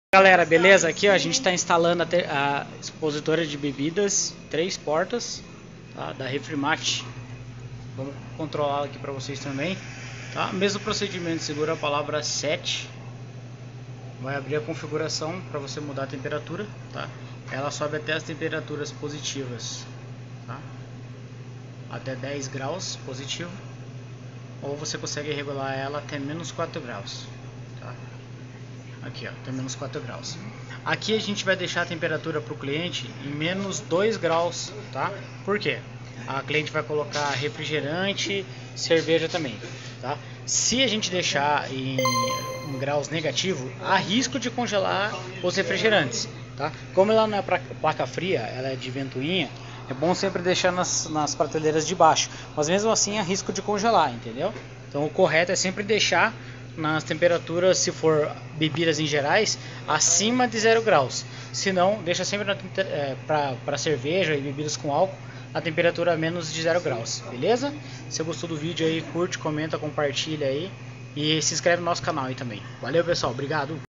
Galera, beleza? Aqui ó, a gente está instalando a expositora de bebidas, 3 portas, tá? Da Refrimax. Vamos controlar aqui para vocês também, tá? Mesmo procedimento, segura a palavra 7, vai abrir a configuração para você mudar a temperatura, tá? Ela sobe até as temperaturas positivas, tá? Até 10 graus positivo, ou você consegue regular ela até menos 4 graus, tá? Aqui ó, tem menos 4 graus. Aqui a gente vai deixar a temperatura para o cliente em menos 2 graus, tá? Por quê? A cliente vai colocar refrigerante, cerveja também, tá? Se a gente deixar em graus negativo, há risco de congelar os refrigerantes, tá? Como ela não é placa fria, ela é de ventoinha, é bom sempre deixar nas prateleiras de baixo, mas mesmo assim há risco de congelar, entendeu? Então o correto é sempre deixar nas temperaturas, se for bebidas em gerais, acima de 0 graus. Se não, deixa sempre para cerveja e bebidas com álcool a temperatura menos de 0 graus, beleza? Se gostou do vídeo aí, curte, comenta, compartilha aí e se inscreve no nosso canal aí também. Valeu pessoal, obrigado!